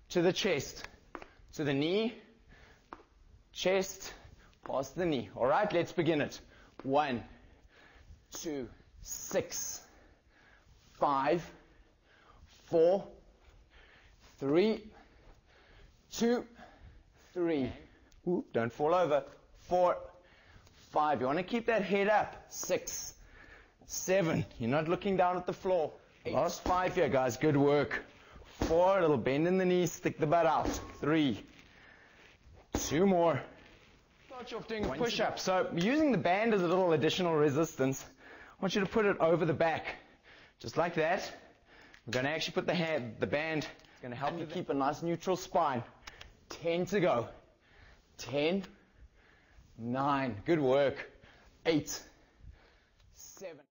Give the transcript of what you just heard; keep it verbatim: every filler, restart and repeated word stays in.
to the chest, to the knee, chest, past the knee. All right, let's begin it. One, two, six, five, four, three, two, three. Ooh, don't fall over. Four, five. You want to keep that head up. Six, seven. You're not looking down at the floor. Eight. Last five here, guys. Good work. Four, a little bend in the knees, stick the butt out. Three, two more. Start you off doing a push-up. So using the band as a little additional resistance, I want you to put it over the back, just like that. We're going to actually put the hand, the band, it's going to help you keep a nice neutral spine. Ten to go. Ten, nine, good work. Eight, seven.